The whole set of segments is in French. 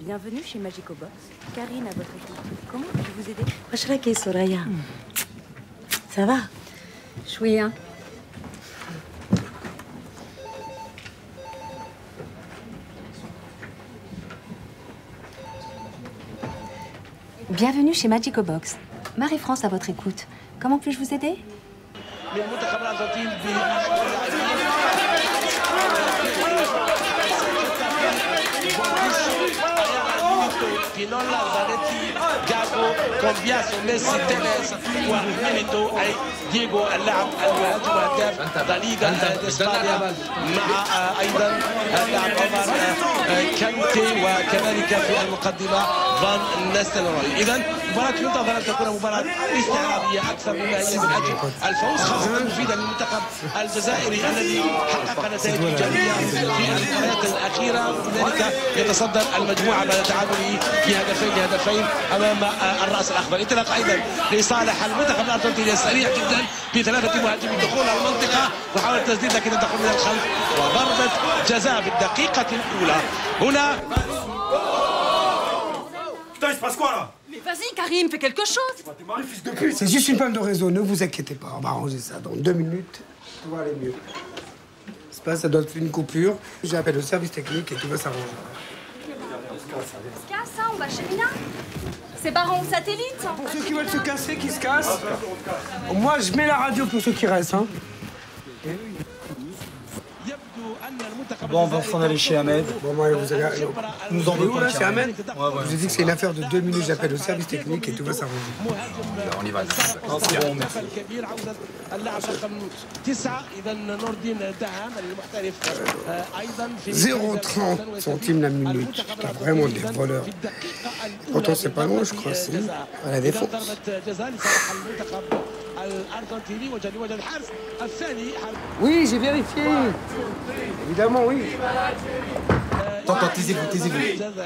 Bienvenue chez Magico Box. Karine à votre écoute. Comment puis-je vous aider? Rachraké, Soraya. Ça va? Chouïa. Bienvenue chez Magico Box. Marie-France à votre écoute. Comment puis-je vous aider? Pinola, Zanetti, Gago, Combiaso, Messi, Teles وميليتو أي دييغو اللاعب المهاجم الهداف لا ليغا إسبانيا مع أيضا اللاعب عمر كانتي وكذلك في المقدمة فان نيستلروي. إذا مباراة ينتظر أن تكون مباراة استعراضية أكثر مما هي من أجل الفوز، خاصة مفيدا للمنتخب الجزائري الذي حقق نتائج إيجابية في المباريات الأخيرة، ولذلك يتصدر المجموعة بعد تعادله بهدفين أمام الرأس الأخضر. انطلاق أيضا لصالح المنتخب الأرجنتيني سريع جدا بثلاثة مهاجمين دخول المنطقة وحاول تسديد لكن تدخل من الخلف وضربة جزاء في الدقيقة الأولى هنا. Putain, il se passe quoi là? Mais vas-y, Karim, fais quelque chose. Fils de pute. C'est juste une panne de réseau, ne vous inquiétez pas, on va arranger ça. Dans 2 minutes, tout va aller mieux. C'est pas, ça doit être une coupure. J'appelle le service technique et tout va s'arranger. On se casse, hein, on va chez Mina. C'est Baron Satellite. Pour ceux qui veulent se casser, qui se cassent. Moi, je mets la radio pour ceux qui restent. Hein. Bon, on va s'en aller chez Ahmed. Bon, moi, vous allez... Nous en veut pas. C'est Ahmed. Ouais. Je vous ai dit que c'est une affaire de 2 minutes, j'appelle le service technique et tout va s'arranger. On y va. Non, c'est bon, merci. 0,30 centimes la minute. T'as vraiment des voleurs. Pourtant, c'est pas loin, je crois. C'est à la défense. Oui, j'ai vérifié. Évidemment, oui. Attends, taisez-vous, taisez-vous.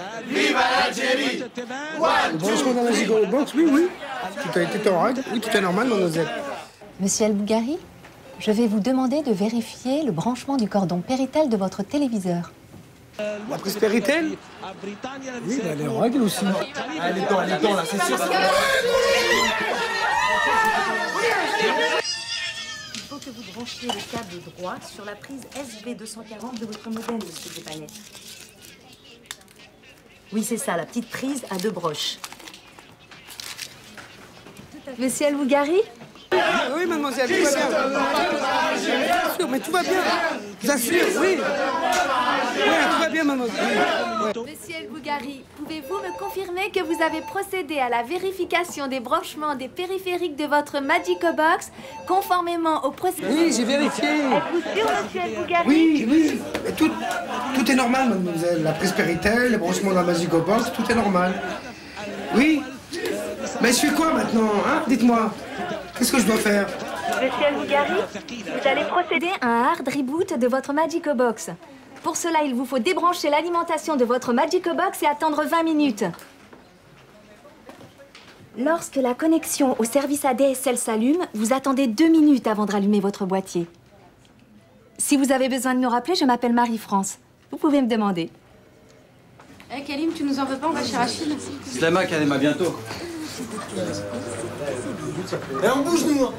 Le branchement dans la Magico Box, oui. Tout a été en règle. Oui, tout est normal, mademoiselle. Monsieur El Bougari, je vais vous demander de vérifier le branchement du cordon Péritel de votre téléviseur. La prise Péritel? Oui, elle est en règle aussi. Elle est temps, là, c'est sûr. Il faut que vous branchiez le câble droit sur la prise SV240 de votre modem, monsieur Zepanet. Oui, c'est ça, la petite prise à 2 broches. Monsieur El Bougari? Oui, mademoiselle, tout va bien. Bien sûr, mais tout va bien. Je vous assure, oui. Oui, tout va bien, mademoiselle. Ouais. Monsieur El Bougari, pouvez-vous me confirmer que vous avez procédé à la vérification des branchements des périphériques de votre Magico Box conformément au procédé? Oui, j'ai vérifié. Êtes-vous sûr, monsieur El Bougari? Oui. Mais tout est normal, mademoiselle. La prise Péritel, les branchements de la Magico Box, tout est normal. Oui. Mais je fais quoi maintenant, hein? Dites-moi. Qu'est-ce que je dois faire? Monsieur El Bougari, vous allez procéder à un hard reboot de votre Magico Box. Pour cela, il vous faut débrancher l'alimentation de votre Magico Box et attendre 20 minutes. Lorsque la connexion au service ADSL s'allume, vous attendez 2 minutes avant de rallumer votre boîtier. Si vous avez besoin de nous rappeler, je m'appelle Marie-France. Vous pouvez me demander. Eh, Kalim, tu nous en veux pas, on va chez Rachid. Slama, Kalim, à bientôt. Et on bouge, nous.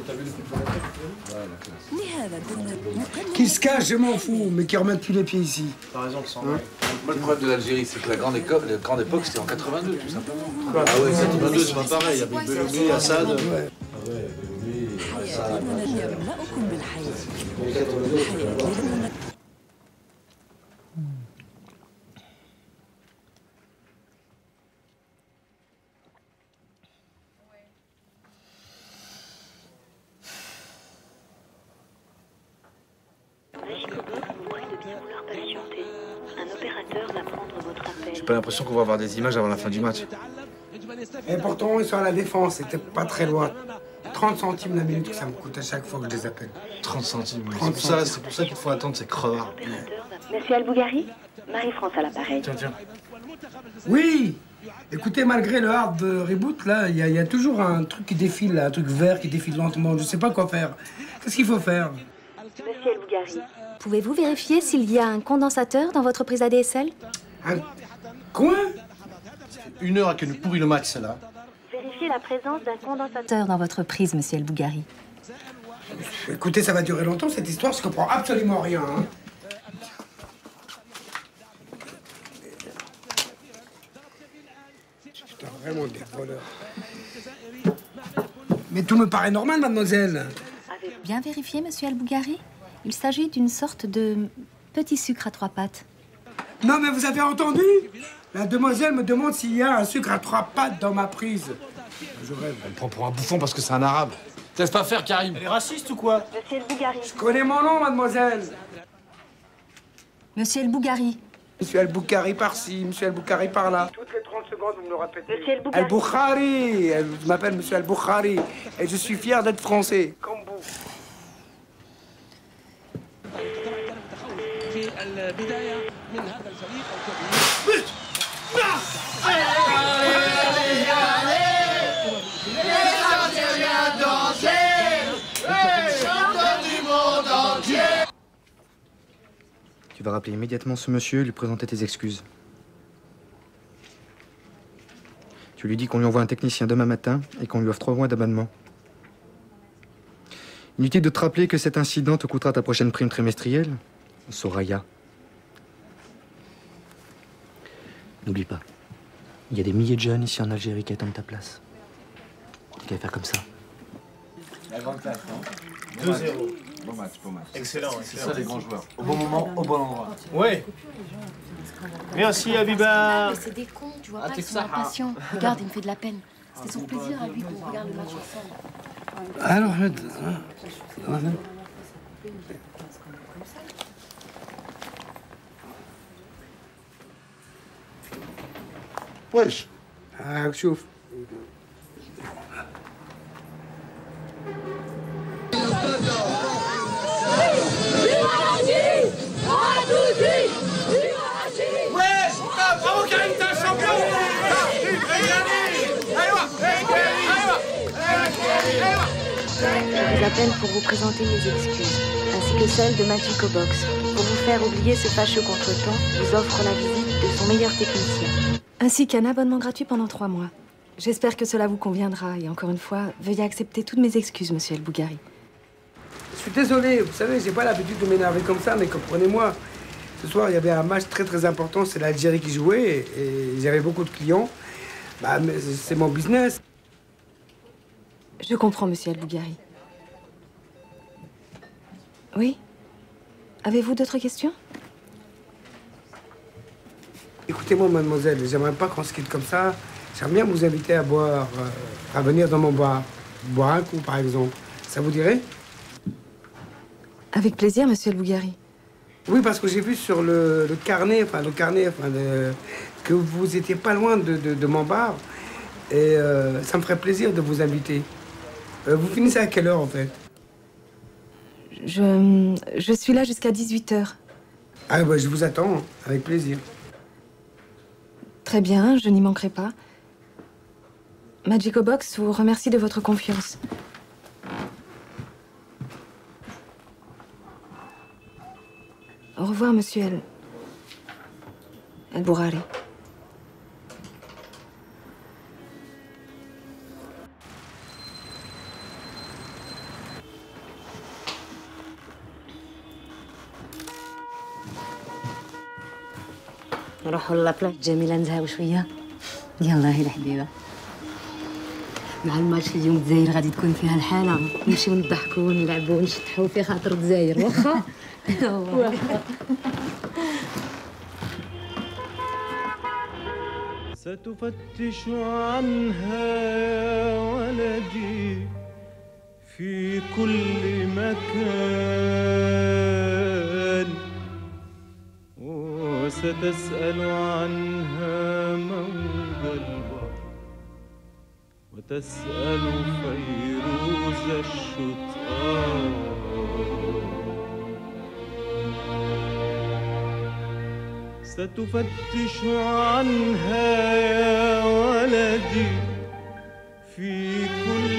Qu'ils se cachent, je m'en fous, mais qu'ils remettent plus les pieds ici. T'as raison, Sandra. Moi, le problème de l'Algérie, c'est que la grande époque, c'était en 82, tout simplement. Ah ouais, 82, c'est pas pareil. Il y avait Belloumi, Assad. Ouais. Ah ouais, Belloumi, Assad. J'ai pas l'impression qu'on va avoir des images avant la fin du match. Et pourtant, ils sont à la défense, c'était pas très loin. 30 centimes la minute que ça me coûte à chaque fois que je les appelle. 30 centimes. 30 c'est pour ça qu'il faut attendre ces crevards. Monsieur El Bougari, Marie-France à l'appareil. Tiens. Oui. Écoutez, malgré le hard reboot, là, il y a toujours un truc qui défile, là, un truc vert qui défile lentement. Je sais pas quoi faire. Qu'est-ce qu'il faut faire? Monsieur El Bougari. Pouvez-vous vérifier s'il y a un condensateur dans votre prise ADSL? Un quoi? 1 heure à qu'elle nous pourrit le match, celle-là. Vérifiez la présence d'un condensateur dans votre prise, monsieur El Bougari. Écoutez, ça va durer longtemps cette histoire, je comprends absolument rien. Hein. Putain, vraiment des voleurs. Mais tout me paraît normal, mademoiselle. Avez-vous bien vérifié, monsieur El Bougari? Il s'agit d'une sorte de petit sucre à 3 pattes. Non, mais vous avez entendu? La demoiselle me demande s'il y a un sucre à 3 pattes dans ma prise. Je rêve. Elle me prend pour un bouffon parce que c'est un arabe. Laisse pas faire, Karim. Elle est raciste ou quoi? Monsieur El Bougari. Je connais mon nom, mademoiselle. Monsieur El Bougari. Monsieur El Bougari par-ci, monsieur El Bougari par-là. Toutes les 30 secondes, vous me le répétez. Monsieur El Bougari. El Bougari. Je m'appelle monsieur El Bougari. Et je suis fier d'être français. Comme vous. Tu vas rappeler immédiatement ce monsieur et lui présenter tes excuses. Tu lui dis qu'on lui envoie un technicien demain matin et qu'on lui offre 3 mois d'abonnement. Inutile de te rappeler que cet incident te coûtera ta prochaine prime trimestrielle, Soraya. N'oublie pas, il y a des milliers de jeunes ici en Algérie qui attendent ta place. Tu qu'à faire comme ça. La grande classe, non 2-0. Bon match, bon match. Excellent, C'est excellent. ça les grands joueurs. Au bon moment, au bon endroit. Ouais. Merci, Habiba. Mais c'est des cons, tu vois pas, ils sont impatients. Regarde, il me fait de la peine. C'était son plaisir à lui qu'on regarde le match ensemble. Alors, Wesh. شوف. Bravo Karim, t'es un champion. Je vous appelle pour vous présenter mes excuses, ainsi que celles de Magico Box. Pour vous faire oublier ce fâcheux contretemps, vous offre la visite de son meilleur technicien. Ainsi qu'un abonnement gratuit pendant 3 mois. J'espère que cela vous conviendra. Et encore une fois, veuillez accepter toutes mes excuses, monsieur El Bougari. Je suis désolé, vous savez, j'ai pas l'habitude de m'énerver comme ça, mais comprenez-moi. Ce soir, il y avait un match très important, c'est l'Algérie qui jouait, et j'avais beaucoup de clients. Bah, mais c'est mon business. Je comprends, monsieur El Bougari. Oui? Avez-vous d'autres questions? Écoutez-moi, mademoiselle, j'aimerais pas qu'on se quitte comme ça. J'aimerais bien vous inviter à boire, à venir dans mon bar. Boire un coup, par exemple. Ça vous dirait? Avec plaisir, monsieur El Bougari. Oui, parce que j'ai vu sur le carnet, que vous étiez pas loin de mon bar. Et ça me ferait plaisir de vous inviter. Vous finissez à quelle heure, en fait? Je suis là jusqu'à 18h. Ah, bah, je vous attends, avec plaisir. Très bien, je n'y manquerai pas. Magico Box vous remercie de votre confiance. Au revoir, monsieur El Bougari. نروحوا لابلاج جميلة نزهاو شوية. يلا هي الحبيبة. مع الماتش اليوم الجزائر غادي تكون فيها الحالة، نمشيو نضحكوا ونلعبوا ونشطحوا في خاطر الجزائر واخا. ستفتش عنها يا ولدي في كل مكان وستسأل عنها موج البحر وتسأل فيروز الشطآن ستفتش عنها يا ولدي في كل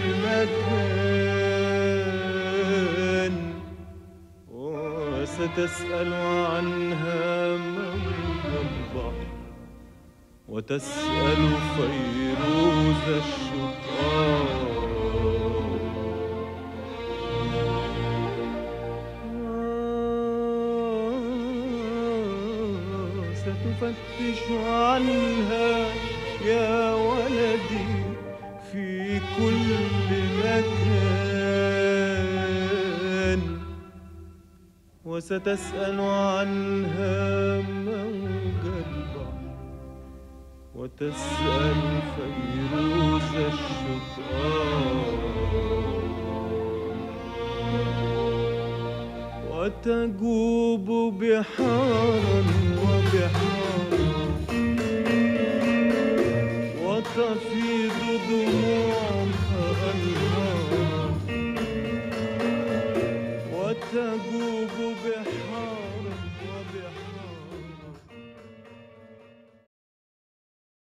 مكان وستسأل عنها موج البحر وتسأل فيروز الشطآن ستفتش عنها يا ولدي في كل مكان وستسأل عنها موج البحر وتسأل فيروز الشطآن وتجوب بحارا وبحارا وتفيض دموعها أنهارا وتجوب بحارا وبحارا